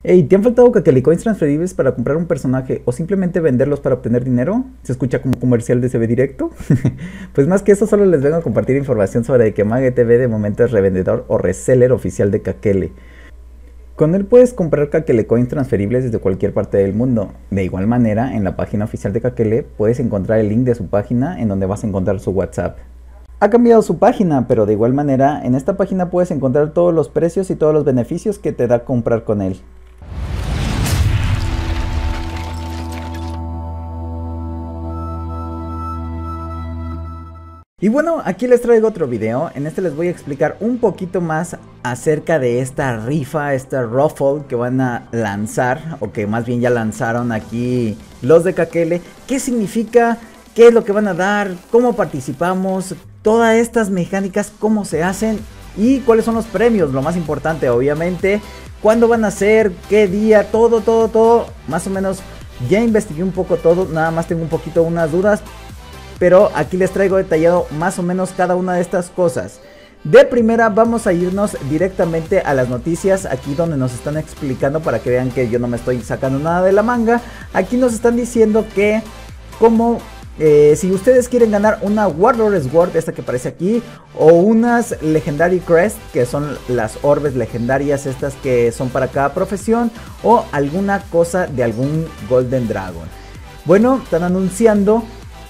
Hey, ¿te han faltado Kakele transferibles para comprar un personaje o simplemente venderlos para obtener dinero? ¿Se escucha como comercial de CB directo? Pues más que eso, solo les vengo a compartir información sobre que MageTV de momento es revendedor o reseller oficial de Kakele. Con él puedes comprar Kakele Coins transferibles desde cualquier parte del mundo. De igual manera, en la página oficial de Kakele puedes encontrar el link de su página en donde vas a encontrar su WhatsApp. Ha cambiado su página, pero de igual manera, en esta página puedes encontrar todos los precios y todos los beneficios que te da comprar con él. Y bueno, aquí les traigo otro video. En este les voy a explicar un poquito más acerca de esta rifa, esta raffle que van a lanzar, o que más bien ya lanzaron aquí los de Kakele. ¿Qué significa? ¿Qué es lo que van a dar? ¿Cómo participamos? Todas estas mecánicas, ¿cómo se hacen? Y cuáles son los premios, lo más importante obviamente. ¿Cuándo van a ser? ¿Qué día? Todo. Más o menos ya investigué un poco todo, nada más tengo un poquito unas dudas. Pero aquí les traigo detallado más o menos cada una de estas cosas. De primera vamos a irnos directamente a las noticias, aquí donde nos están explicando para que vean que yo no me estoy sacando nada de la manga. Aquí nos están diciendo que como si ustedes quieren ganar una Warlord Sword, esta que aparece aquí, o unas Legendary Crest, que son las orbes legendarias estas que son para cada profesión, o alguna cosa de algún Golden Dragon. Bueno, están anunciando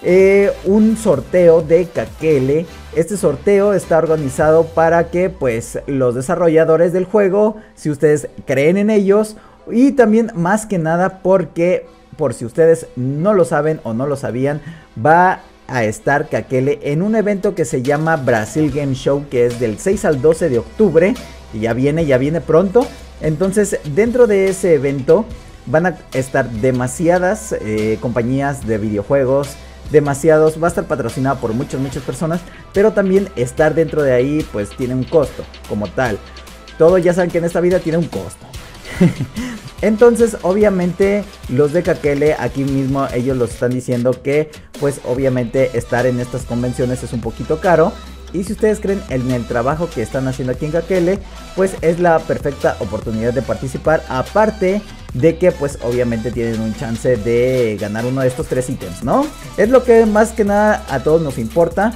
un sorteo de Kakele. Este sorteo está organizado para que pues los desarrolladores del juego, si ustedes creen en ellos, y también más que nada porque por si ustedes no lo saben o no lo sabían, va a estar Kakele en un evento que se llama Brasil Game Show, que es del 6 al 12 de octubre y ya viene pronto. Entonces dentro de ese evento van a estar demasiadas compañías de videojuegos, demasiados, va a estar patrocinado por muchas personas, pero también estar dentro de ahí pues tiene un costo como tal. Todos ya saben que en esta vida tiene un costo. Entonces obviamente los de Kakele aquí mismo ellos los están diciendo que pues obviamente estar en estas convenciones es un poquito caro. Y si ustedes creen en el trabajo que están haciendo aquí en Kakele, pues es la perfecta oportunidad de participar. Aparte de que pues obviamente tienen un chance de ganar uno de estos 3 ítems, ¿no? Es lo que más que nada a todos nos importa.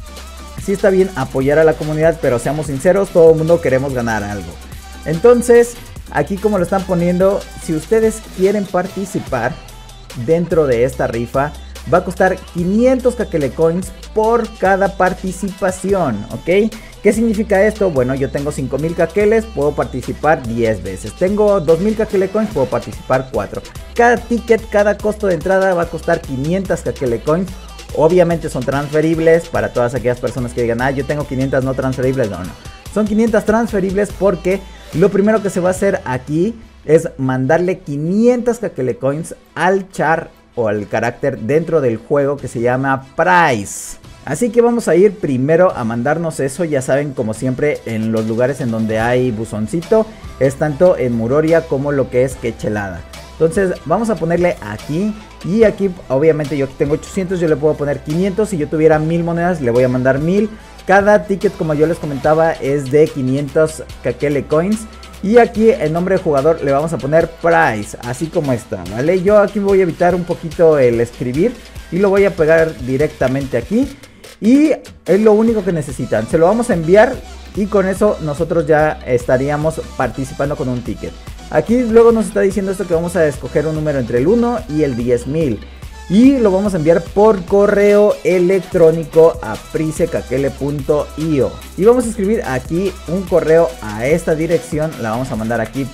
Sí está bien apoyar a la comunidad, pero seamos sinceros, todo el mundo queremos ganar algo. Entonces, aquí como lo están poniendo, si ustedes quieren participar dentro de esta rifa, va a costar 500 Kakele Coins por cada participación, ¿ok? ¿Qué significa esto? Bueno, yo tengo 5000 Kakeles, puedo participar 10 veces. Tengo 2000 Kakele Coins, puedo participar 4. Cada ticket, cada costo de entrada va a costar 500 Kakele Coins. Obviamente son transferibles para todas aquellas personas que digan, ah, yo tengo 500 no transferibles. No. Son 500 transferibles porque lo primero que se va a hacer aquí es mandarle 500 Kakele Coins al char o al carácter dentro del juego que se llama Price. Así que vamos a ir primero a mandarnos eso. Ya saben, como siempre, en los lugares en donde hay buzoncito, es tanto en Muroria como lo que es Quechelada. Entonces vamos a ponerle aquí. Y aquí obviamente yo tengo 800, yo le puedo poner 500. Si yo tuviera 1000 monedas le voy a mandar 1000. Cada ticket, como yo les comentaba, es de 500 Kakele Coins. Y aquí el nombre de jugador le vamos a poner Price, así como está, ¿vale? Yo aquí voy a evitar un poquito el escribir y lo voy a pegar directamente aquí. Y es lo único que necesitan, se lo vamos a enviar y con eso nosotros ya estaríamos participando con un ticket. Aquí luego nos está diciendo esto que vamos a escoger un número entre el 1 y el 10.000. Y lo vamos a enviar por correo electrónico a pricekakele.io. Y vamos a escribir aquí un correo a esta dirección. La vamos a mandar aquí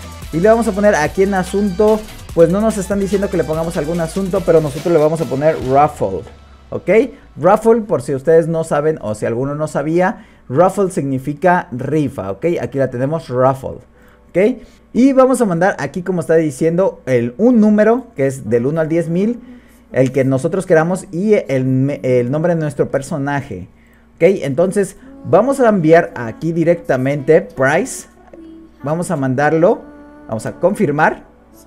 y le vamos a poner aquí en asunto. Pues no nos están diciendo que le pongamos algún asunto, pero nosotros le vamos a poner raffle. ¿Ok? Raffle, por si ustedes no saben o si alguno no sabía, raffle significa rifa. ¿Ok? Aquí la tenemos, raffle. ¿Ok? Y vamos a mandar aquí, como está diciendo, un número que es del 1 al 10.000. El que nosotros queramos y el nombre de nuestro personaje. Ok, entonces vamos a enviar aquí directamente Price. Vamos a mandarlo. Vamos a confirmar.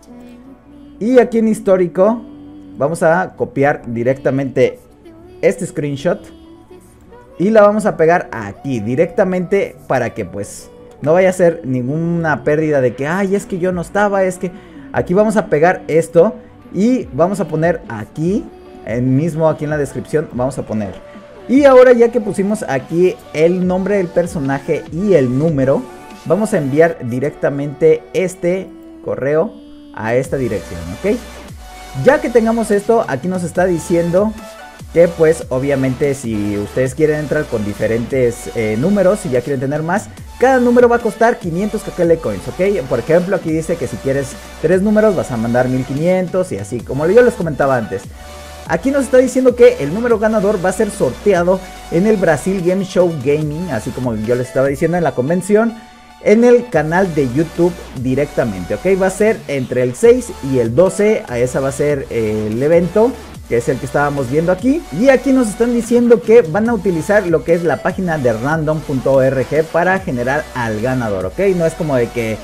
Y aquí en histórico vamos a copiar directamente este screenshot. Y la vamos a pegar aquí directamente para que pues No vaya a ser ninguna pérdida de que, ay, es que yo no estaba, es que... Aquí vamos a pegar esto y vamos a poner aquí, mismo aquí en la descripción, vamos a poner. Y ahora ya que pusimos aquí el nombre del personaje y el número, vamos a enviar directamente este correo a esta dirección, ¿ok? Ya que tengamos esto, aquí nos está diciendo que pues obviamente si ustedes quieren entrar con diferentes números, si ya quieren tener más, cada número va a costar 500 Kakele Coins, ¿ok? Por ejemplo, aquí dice que si quieres 3 números vas a mandar 1500 y así, como yo les comentaba antes. Aquí nos está diciendo que el número ganador va a ser sorteado en el Brasil Game Show Gaming, así como yo les estaba diciendo en la convención, en el canal de YouTube directamente, ¿ok? Va a ser entre el 6 y el 12, a esa va a ser el evento, que es el que estábamos viendo aquí. Y aquí nos están diciendo que van a utilizar lo que es la página de random.org para generar al ganador, ¿ok? No es como de que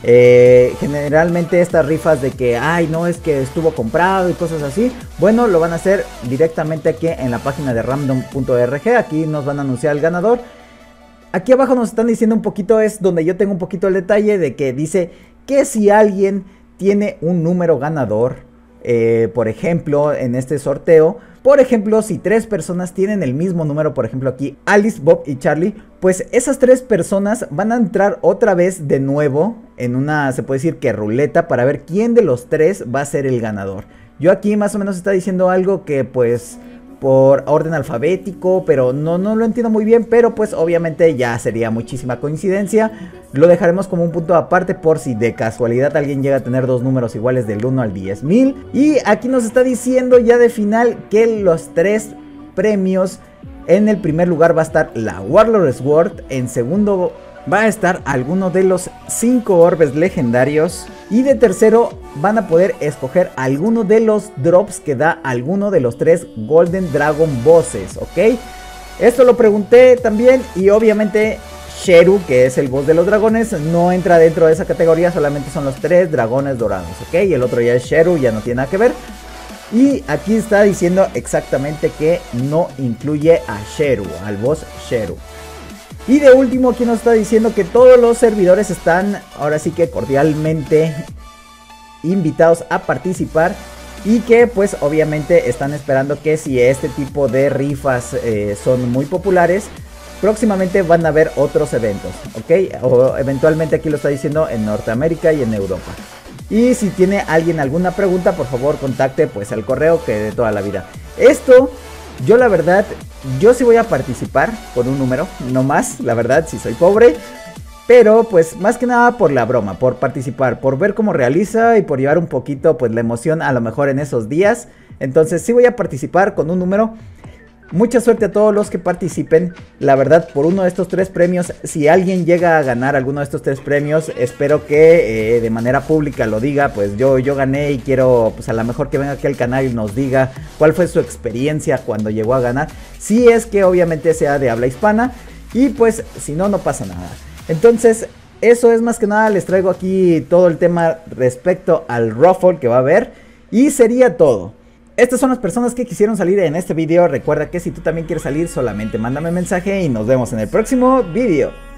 generalmente estas rifas de que, ay, no, es que estuvo comprado y cosas así. Bueno, lo van a hacer directamente aquí en la página de random.org. Aquí nos van a anunciar al ganador. Aquí abajo nos están diciendo un poquito, es donde yo tengo un poquito el detalle de que dice que si alguien tiene un número ganador, por ejemplo, en este sorteo, por ejemplo, si 3 personas tienen el mismo número, por ejemplo aquí Alice, Bob y Charlie, pues esas 3 personas van a entrar otra vez de nuevo en una, se puede decir que ruleta, para ver quién de los 3 va a ser el ganador. Yo aquí más o menos está diciendo algo que pues por orden alfabético, pero no lo entiendo muy bien, pero pues obviamente ya sería muchísima coincidencia. Lo dejaremos como un punto aparte por si de casualidad alguien llega a tener 2 números iguales del 1 al 10,000. Y aquí nos está diciendo ya de final que los 3 premios, en el primer lugar va a estar la Warlord Sword, en segundo va a estar alguno de los 5 orbes legendarios, y de tercero van a poder escoger alguno de los drops que da alguno de los 3 Golden Dragon Bosses, ¿ok? Esto lo pregunté también y obviamente Sheru, que es el boss de los dragones, no entra dentro de esa categoría, solamente son los 3 dragones dorados, ¿ok? Y el otro ya es Sheru, ya no tiene nada que ver. Y aquí está diciendo exactamente que no incluye a Sheru, al boss Sheru. Y de último aquí nos está diciendo que todos los servidores están ahora sí que cordialmente invitados a participar. Y que pues obviamente están esperando que si este tipo de rifas son muy populares, próximamente van a haber otros eventos, ¿ok? O eventualmente aquí lo está diciendo en Norteamérica y en Europa. Y si tiene alguien alguna pregunta, por favor contacte pues al correo que de toda la vida. Esto, yo la verdad, yo sí voy a participar con un número, no más, la verdad, si soy pobre. Pero pues más que nada por la broma, por participar, por ver cómo realiza y por llevar un poquito pues la emoción a lo mejor en esos días. Entonces sí voy a participar con un número. Mucha suerte a todos los que participen. La verdad, por uno de estos 3 premios, si alguien llega a ganar alguno de estos 3 premios, espero que de manera pública lo diga. Pues yo gané y quiero pues a lo mejor que venga aquí al canal y nos diga cuál fue su experiencia cuando llegó a ganar. Si es que obviamente sea de habla hispana, y pues si no, no pasa nada. Entonces, eso es más que nada, les traigo aquí todo el tema respecto al Ruffle que va a haber. Y sería todo. Estas son las personas que quisieron salir en este video. Recuerda que si tú también quieres salir, solamente mándame mensaje y nos vemos en el próximo video.